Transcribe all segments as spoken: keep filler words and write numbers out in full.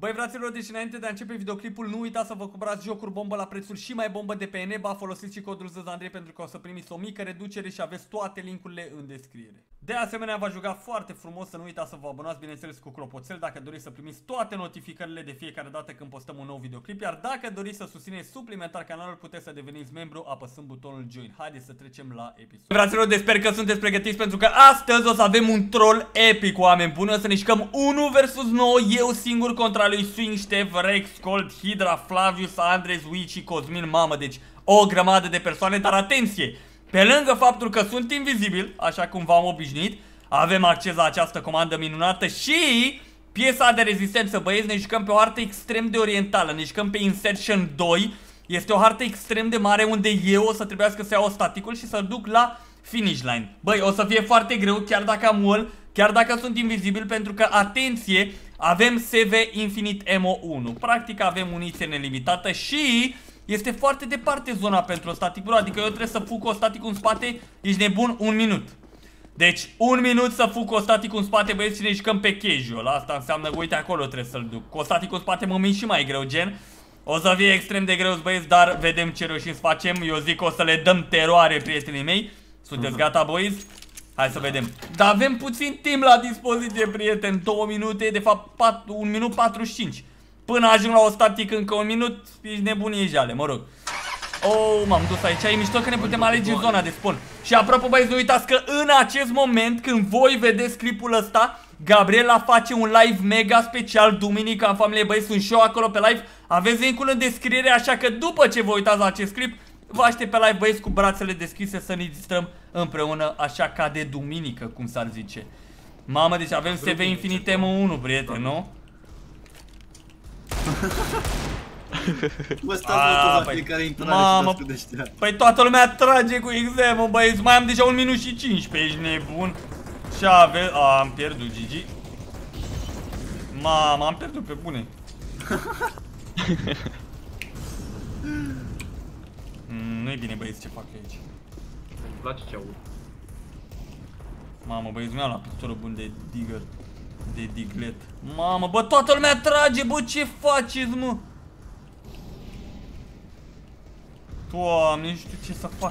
Băi fraților, deci înainte de a începe videoclipul, nu uitați să vă cumpărați jocuri bombă la prețuri și mai bombă de pe Eneba. Folosiți și codul Zandrei pentru că o să primiți o mică reducere și aveți toate linkurile în descriere. De asemenea, v-aș ruga foarte frumos să nu uitați să vă abonați, bineînțeles, cu clopoțel dacă doriți să primiți toate notificările de fiecare dată când postăm un nou videoclip. Iar dacă doriți să susțineți suplimentar canalul, puteți să deveniți membru apăsând butonul Join. Haideți să trecem la episod. Fraților, deci sper că sunteți pregătiți pentru că astăzi o să avem un troll epic, oameni buni. O să ne jucăm unu versus nouă, eu singur contra lui Swing, Ștef, Rex, Cold, Hydra, Flavius, Andres, Witchy, Cosmin, mamă, deci o grămadă de persoane, dar atenție! Pe lângă faptul că sunt invizibil, așa cum v-am obișnuit, avem acces la această comandă minunată și piesa de rezistență. Băieți, ne jucăm pe o hartă extrem de orientală, ne jucăm pe Insertion doi. Este o hartă extrem de mare unde eu o să trebuiască să iau staticul și să-l duc la finish line. Băi, o să fie foarte greu, chiar dacă am wall, chiar dacă sunt invizibil, pentru că, atenție, avem S V Infinite Ammo unu. Practic avem muniție nelimitată și este foarte departe zona pentru o static, bro. Adică eu trebuie să fug cu o static în spate. Ești nebun? Un minut. Deci un minut să fug cu o static în spate, băieți, și ne jucăm pe casual. Asta înseamnă că uite acolo trebuie să-l duc. Cu o static în spate mă mint și mai greu, gen. O să fie extrem de greu, băieți, dar vedem ce reușim să facem. Eu zic că o să le dăm teroare, prietenii mei. Sunteți gata, boys? Hai să vedem. Dar avem puțin timp la dispoziție, prieteni. Două minute, de fapt un minut patruzeci și cinci. Până ajung la o static încă un minut, ești nebunie jale, mă rog. Oh, m-am dus aici, e mișto că ne putem alege zona de spawn. Și apropo, băieți, nu uitați că în acest moment, când voi vedeți clipul ăsta, Gabriela face un live mega special duminică în familie, băieți, sunt show acolo pe live. Aveți linkul în descriere, așa că după ce vă uitați la acest clip, vă aștept pe live, băieți, cu brațele deschise să ne distrăm împreună, așa ca de duminică, cum s-ar zice. Mamă, deci avem S V Infinite Ammo unu, prieten, nu? Bă, stați mă, tot la fiecare intrare și dați cu deștea. Păi toată lumea trage cu examul, băieți, mai am deja un minut și cincisprezece, ești nebun. Și ave... A, am pierdut, Gigi. Mama, am pierdut pe bune. mm, Nu-i bine, băieți, ce fac aici. Îmi place ce aud. Mamă, băieți, mi-au la pictură bun de digger. De diglet. Mamă, bă, toată lumea trage, bă, ce faceți, mă? Doamne, nu știu ce să fac.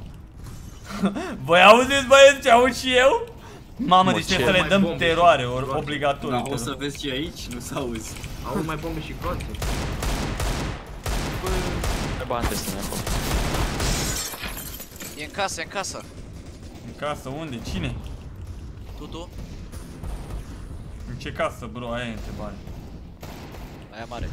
Voi auziți, băieți, ce aud și eu? Mamă, deci trebuie să le dăm teroare, obligatoriu. Da, o să vezi și aici, nu să auzi. Aud mai bombe și croațe. Bă, bani este acolo. E în casă, e în casă. În casă, unde? Cine? Tu, tu? În ce casă, bro? Aia e întrebare. Aia mare.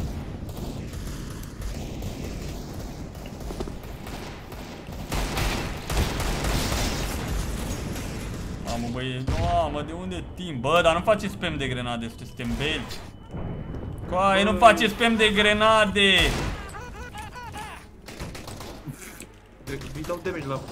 Mamă, băie, mamă, de unde timp? Bă, dar nu faceți spam de grenade, suntem belgi. Coaie, nu faceți spam de grenade. Îi dau damage la...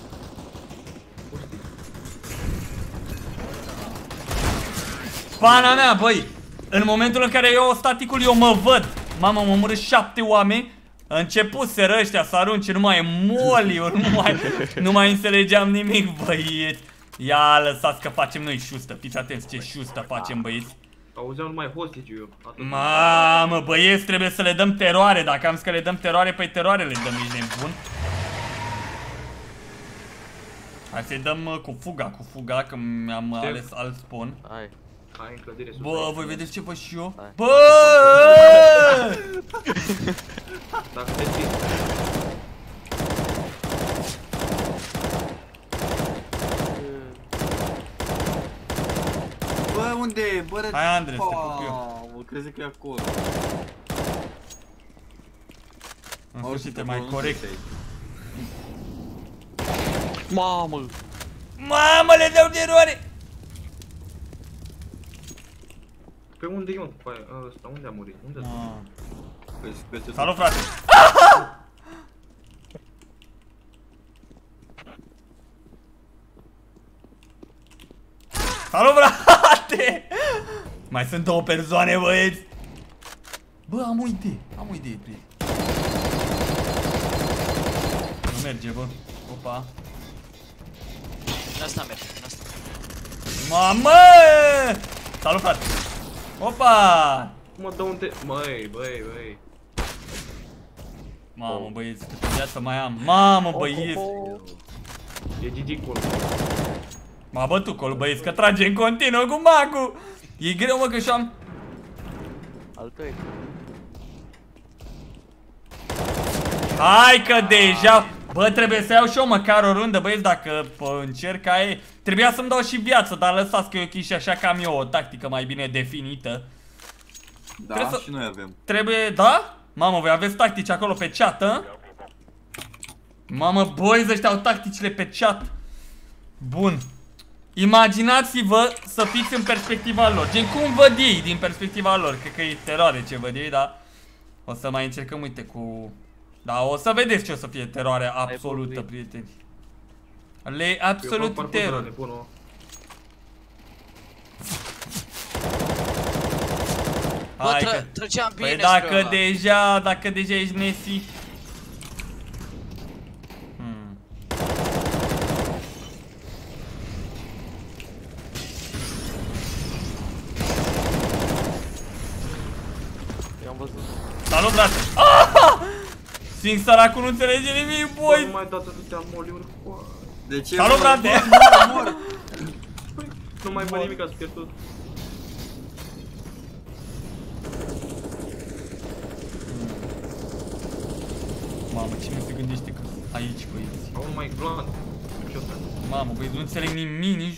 Pana mea, băi. În momentul în care eu staticul, eu mă văd. Mamă, mă omorât șapte oameni. Începuseră ăștia să arunce numai moliuri, nu mai, nu mai înțelegeam nimic, băieți. Ia lăsați că facem noi șustă, fiți atenți ce șustă facem, băieți. Auzeam numai hostage eu. Mamă, băieți, trebuie să le dăm teroare. Dacă am zis că le dăm teroare, păi teroare le dăm, ești nebun. Hai să-i dăm cu fuga, cu fuga, că mi-am ales alt spawn. Hai. Hai în clădire sus. Bă, voi vedeți ce văd și eu? Hai. Bă! Dacă te țin. Bă, unde e? Bă, hai, Andres, te pup eu. Mă crezi că e acolo. În sfârșit, e mai corect. Mamă! Mamă, le dau de eroare! Pe unde e, mă? Ăsta, unde a murit? Unde a murit? Salut, frate! Salut, frate! Mai sunt două persoane, băieți! Bă, am o idee, am o idee, prieten. Nu merge, bă. Opa. În asta merge, în asta. Mamă! Salut, frate! Opa! Mă, dă unde... Băi, băi, băi. Mamă, băieți, câtă viață mai am. Mamă, băieți. E G G col. M-a bătut col, băieți, că trage în continuu cu magul. E greu, mă, că și-am... Al tăi. Hai că deja... Bă, trebuie să iau și eu măcar o rundă, băieți, dacă pă, încerc aia... Trebuia să-mi dau și viață, dar lăsați că eu ok și așa că am eu o tactică mai bine definită. Da, Trebuie și noi avem. Trebuie, da? Mamă, voi aveți tactici acolo pe chat, a? Mamă, boys, ăștia au tacticile pe chat. Bun. Imaginați-vă să fiți în perspectiva lor. Gen cum văd ei din perspectiva lor. Cred că e teroare ce văd ei, dar o să mai încercăm, uite, cu... Da, o să vedeți ce o să fie teroare absolută, prieteni. Le absolut teror. Bă, Hai tră, că... trăgeam bine. Păi dacă deja, dacă deja ești Messi. Hmm. I-am văzut. Salut, frate! Ah! Sing săracul nu înțelege nimic, boy! Nu mai dați atâtea moliuri. De ce? Salut, frate! Mor, mor. Nu mai văd nimic, ați pierdut. Mamă, cine se gândește că aici, băieți? Au numai blunt. Mamă, băieți, nu înțeleg nimic, nici...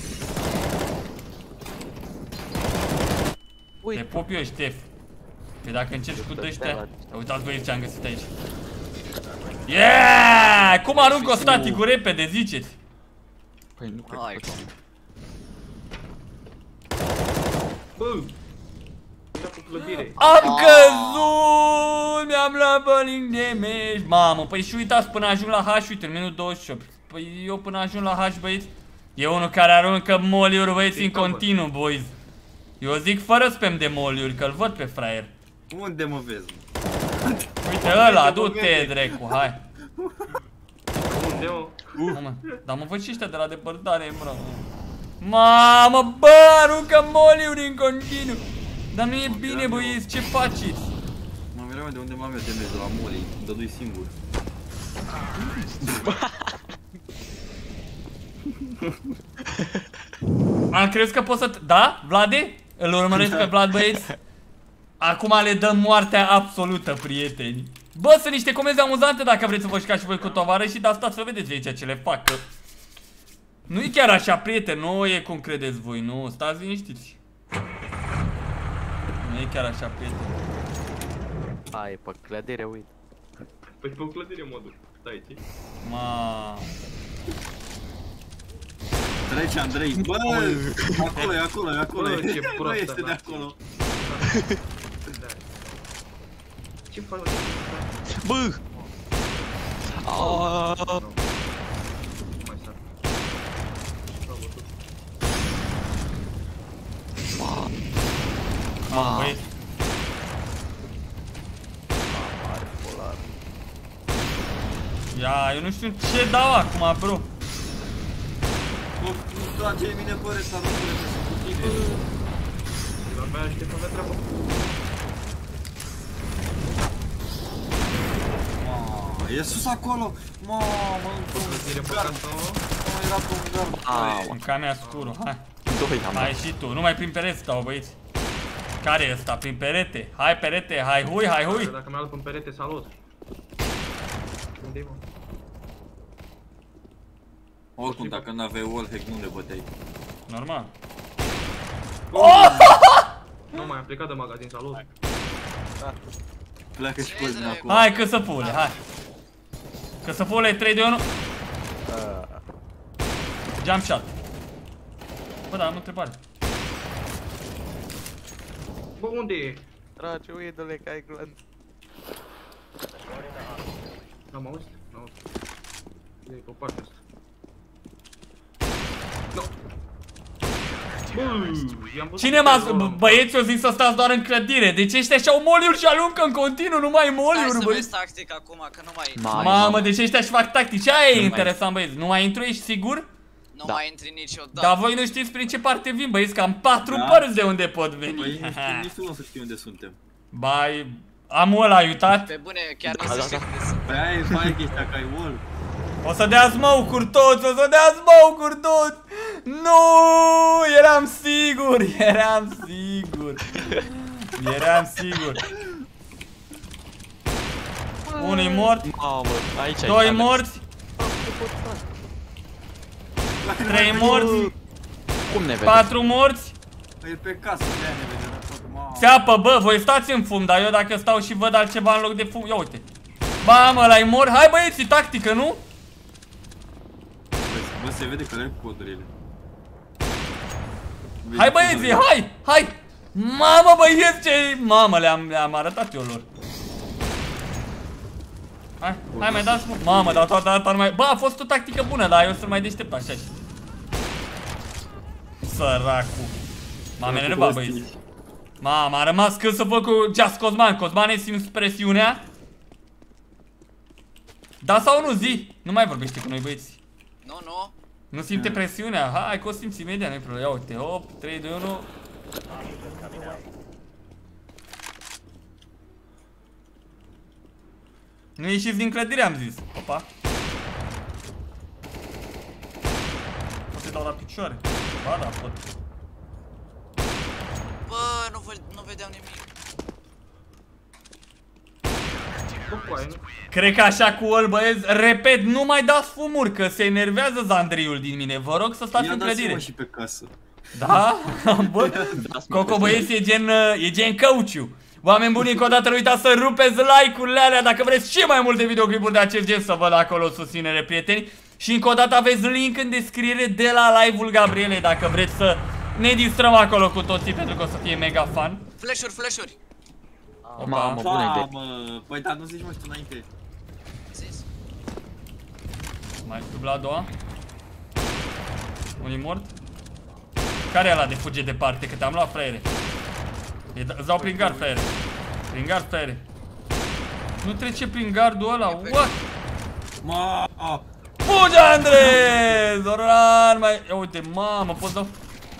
Te pop eu, Ștef. Păi dacă încerci cu dăștia... Uitați, băieți, ce am găsit aici. Yeah! Cum arunc o staticul repede, ziceți? Păi nu cred că faci. Bă! Era cu clădire. Am căzut! Mi-am luat bowling damage. Mamă, păi și uitați până ajung la H, uite, în minut douăzeci și opt. Păi eu până ajung la H, băieți, e unul care aruncă moliuri, băieți, în continuu, boys. Eu zic fără spam de moliuri, că-l văd pe fraier. Unde mă vezi? Uite ăla, du-te, drecu, hai. Unde, mă? Mamă, dar mă văd și ăștia de la depărtare, bro. Mamă, bă, aruncă moliuri în continuu. Dar nu e bine, băieți, ce faceți? Mă miream de unde m-am eu de mezi, de la Moli, îmi dădui singur. Am crezut că poți să... Da, Vlade? Îl urmăresc pe Vlad, băieți? Acum le dăm moartea absolută, prieteni. Bă, sunt niște comenzi amuzante dacă vreți să vă jucați și voi cu tovarăși, dar stați să vedeți aici ce le fac, că... Nu e chiar așa, prieten, nu e cum credeți voi, nu, stați liniștiți. Nu e chiar așa, prieten. A, e pe clădire, uite. Păi pe o clădire mă duc. Stai, ce? Ma. Trece, Andrei, bă! Acolo, e acolo, e acolo, Bă, ce nu prost este de ăla. acolo. Ce faci? Bă! Aaaa! Mai sar. Ma, băieți. Ia, eu nu știu ce dau acum, bro. Nu trage mine bă, restaurantele să sunt cu tine. Abia aștept avea treabă. E sus acolo! Mamă, Clădire pe acasă. era pe un gard. Aaa, În camea scuru, hai. doi am Hai dat. și tu, numai prin perete stau, băieți. Care e ăsta? Prin perete? Hai perete, hai hui, hai hui. Dacă mi-a luat în perete, salut. Unde-i, mă? Oricum, dacă n-aveai wallhack, nu le băteai. Normal. Nu mai am plecat de magazin, salut. Pleacă și pe din acolo. Hai că să pule, hai. Că să pule trei de unu. Jump shot. Bă, dar am o întrebare. Bă, unde e? Trage, uite-le că ai gland. N-am auzit? N-am auzit. E pe partea asta. No. Bă, i-am văzut Cine pe m-a... acolo. Băieți, eu zic să stați doar în clădire. Deci ăștia și-au moliuri și aruncă în continuu, numai Hai moliuri, să băi. vezi tactic acum, că nu mai... Ma- Ai, Mamă, mamă. deci ăștia și fac tactici, aia e Nu mai- interesant, băieți. Nu mai intru, ești sigur? Nu Da. mai intri niciodată. Dar voi nu știți prin ce parte vin, băieți, că am patru Da. părți de unde pot veni. Păi nu știu, nici tu nu o să știi unde suntem. Bai, am ăla uitat. Pe bune, chiar Da, nu se da, știe da. unde sunt. Păi aia e faia chestia că ai wall. O să dea smoke-uri toți, o să dea smoke-uri toți. Nu, eram sigur, eram sigur. Eram sigur. Unul mort, Mamă, aici ai, doi Alex. morți, trei morți, Cum ne vede? patru morți. E pe casă, de aia ne vedem. Mamă. Se apă, bă, voi stați în fum, dar eu dacă stau și văd altceva în loc de fum, ia uite. Ba, mă, ăla-i mor, hai băieți, tactică, nu? Bă, se vede că le cu codurile. Hai băieți, hai, hai! Mamă băieți, ce... Mamă, le-am le-am arătat eu lor. Hai, hai mai dați mă. Mamă, dar toată data nu mai... Bă, a fost o tactică bună, dar eu sunt mai deștept așa. Săracu. M-am enervat, băieți. Mamă, a rămas când să văd cu Just Cosman. Cosmane, simți presiunea? Da sau nu, zi? Nu mai vorbește cu noi, băieți. Nu, nu. Nu simte presiunea? Hai că o simți imediat, nu-i problemă. Ia uite, opt, trei, doi, unu. Nu ieșiți din clădire, am zis. Opa. Pot să-i dau la picioare. Ba da, pot. Bă, nu, vă, nu vedeam nimic. Cred că așa cu ăl, băieți, repet, nu mai dați fumuri, că se enervează Zandriul din mine. Vă rog să stați Ia în clădire. dați-mă și pe casă. Da? Bă, Coco, băieți, e gen, e gen cauciu. Oameni buni, încă o dată nu uitați să rupeți like-urile alea dacă vreți și mai multe videoclipuri de acest gen să văd acolo, susținere, prieteni. Și încă o dată aveți link în descriere de la live-ul Gabrielei dacă vreți să ne distrăm acolo cu toții, pentru că o să fie mega fun. Flash-uri, flash-uri. Mamă, bună idee. Mamă, păi dar nu zici mă, știu înainte. Zis. Mai sub la a doua. Unii mort. Care e ăla de fuge departe? Că te-am luat, fraiere. Îți dau prin gard, fraiere. Prin gard, fraiere. Nu trece prin gardul ăla, what? Ma, Fuge, Andrei! Zoran, mai... Ia uite, mamă, pot dau...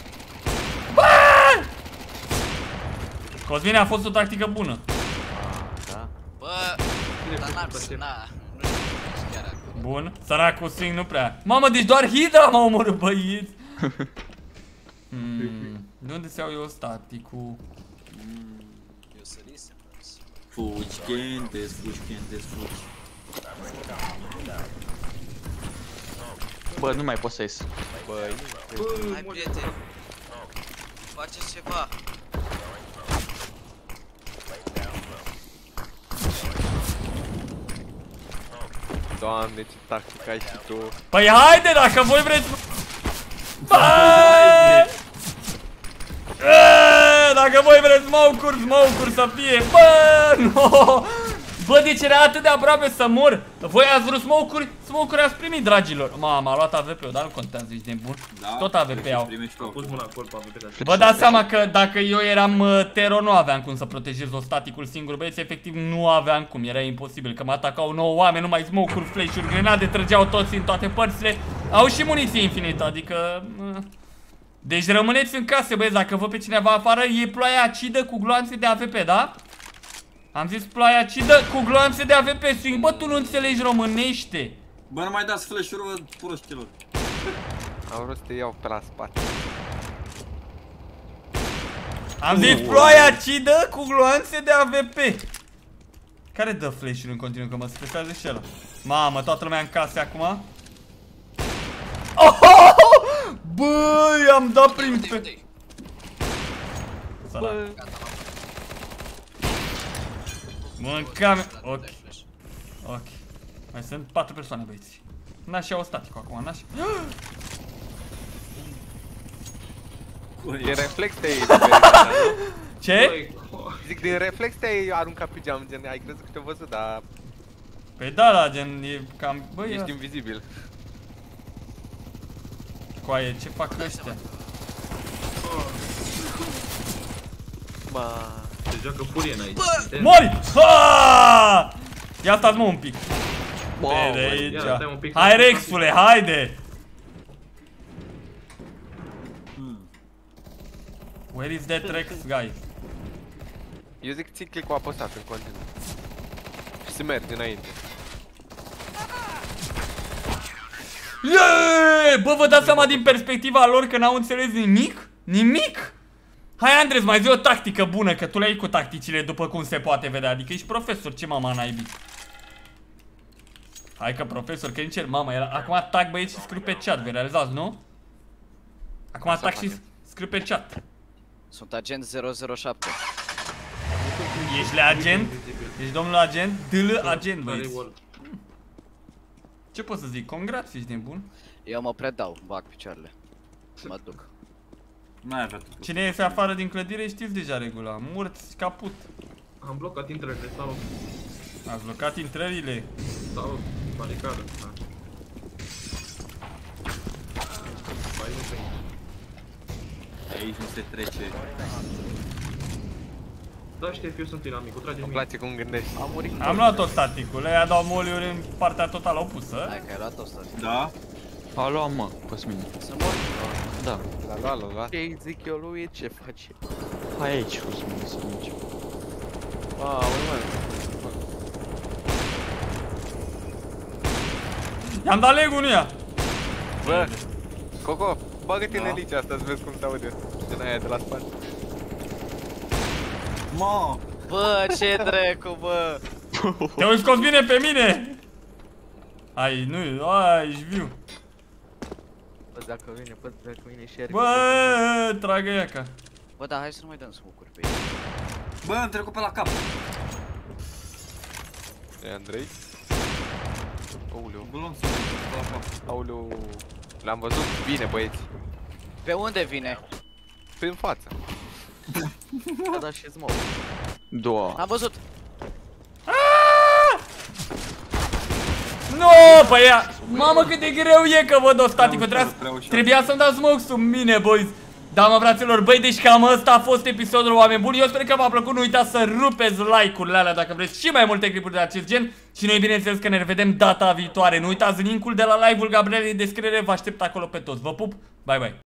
Bă! Cosmine, a fost o tactică bună. Da. Bă, dar n-am să, na. Nu știu chiar acolo. Bun, săracul swing nu prea. Mamă, deci doar Hydra m-a omorât, băieți. Hmm, de unde se iau eu staticul? Eu sărisem. fugi, Kendes, fugi, Kendes, fugi. Bă, nu mai pot să ies. Băi, Hai, prieteni. Faceți ceva. Doamne, ce tactică ai și tu. Păi haide, dacă voi vreți... Bă! E, dacă voi vreți smoke-uri, smoke-uri să fie. Bă, nu! Bă, deci era atât de aproape să mor. Voi ați vrut smoke-uri? Smoke-uri ați primit, dragilor. Mamă, a luat A V P-ul, dar nu contează, ești nebun. Da, Tot A V P au. a pus mâna acolo pe A V P. Vă dați seama că dacă eu eram uh, Tero, nu aveam cum să protejez o staticul singur, băieți, efectiv nu aveam cum, era imposibil, că mă atacau nouă oameni, numai smoke-uri, flash-uri, grenade, trăgeau toți în toate părțile, au și muniție infinită, adică... Uh. Deci rămâneți în case, băieți, dacă vă pe cineva afară, e ploaia acidă cu gloanțe de A V P, da? Am zis ploaia acidă cu gloanțe de A V P, swing, bă, tu nu înțelegi românește. Bă, nu mai dați flash-uri, vă proștilor. Am vrut să te iau pe la spate. Am zis ploaia acidă cu gloanțe de A V P. Care dă flash-uri în continuu, că mă stresează și ăla. Mamă, toată lumea în case acum. Oh! Băi, am dat prin Uite, pe... uite. Sărac. Gata, Mânca mea. m-am Ok, ok. Mai sunt patru persoane, băieți. N-aș ia o statică acum, n-aș... Din reflex te-ai de pe ecran, nu? Ce? Zic, din reflex te-ai aruncat pe geam, gen, ai crezut că te-au văzut, dar Păi da, da, gen, e cam... Băi, ești ia... invizibil. Coaie, ce fac ăștia? Ma. Se joacă furie în aici. Mori! Ha! Ia stați mă un pic. Wow, Pe de ia, stai un aici. pic. Hai, Rexule, haide! Where is that Rex guy? Eu zic ții click-ul apăsat în continuu. Și să mergi înainte. Yeah! Bă, vă dați seama din perspectiva lor că n-au înțeles nimic? Nimic? Hai, Andres, mai zi o tactică bună, că tu le ai cu tacticile după cum se poate vedea. Adică ești profesor, ce mama naibii. Hai că profesor, că nici mama era. Acum tag băieți și scriu pe chat, vă realizați, nu? Acum tag și scriu pe chat. Sunt agent zero zero șapte. Ești le agent? Ești domnul agent? D L agent, băieți. Ce pot să zic? Congrats, ești nebun? Eu mă predau, bag picioarele. Mă duc. N-ai avea tu. Cine iese afară din clădire știți deja regula. Murți, caput. Am blocat intrările, salut. Ați blocat intrările. Salut, baricadă. Aici nu se trece. Da, știi, eu sunt inamicul, trage Îmi mie. place cum gândești. Am murit. Am luat tot staticul, ăia dau moliuri în partea total opusă. Hai că ai luat ăsta. Da? A luat, mă, Cosmin. Să mor? Da. L-a luat, l-a luat. Ce zic eu lui, ce face? Hai aici, Cosmin, să mergem. Aoleu, mă. I-am dat leg-ul în ea. Bă, Coco, bagă-te în Da. elice asta să vezi cum se aude. Din aia de la spate. Mă! Bă, ce dracu, bă! Te uiți scos bine pe mine. Ai, nu, ai, ești viu. Bă, dacă vine, bă, dacă vine share. Bă, tragă iaca. Bă, da, hai să nu mai dăm smoke-uri pe ei. Bă, am trecut pe la cap. E Andrei? Aoleu, Bulon să pe la cap. aoleu. L-am văzut bine, băieți. Pe unde vine? Prin față. A dat și smoke. Două. Am văzut! Nu, păi ea. Mamă, cât de greu e că văd o staticul. Prea ușor, Trebuia, prea ușor. trebuia să-mi dau smoke sub mine, boys. Da, mă, fraților, băi, deci cam ăsta a fost episodul, oameni buni. Eu sper că v-a plăcut, nu uitați să rupeți like-urile alea dacă vreți și mai multe clipuri de acest gen. Și noi, bineînțeles, că ne revedem data viitoare. Nu uitați, link-ul de la live-ul Gabriel în descriere, vă aștept acolo pe toți. Vă pup, bye bye.